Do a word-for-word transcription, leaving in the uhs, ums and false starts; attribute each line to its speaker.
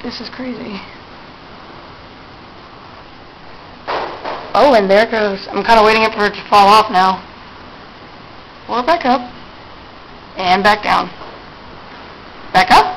Speaker 1: This is crazy. Oh, and there it goes. I'm kind of waiting for it to fall off now. Or back up. And back down. Back up.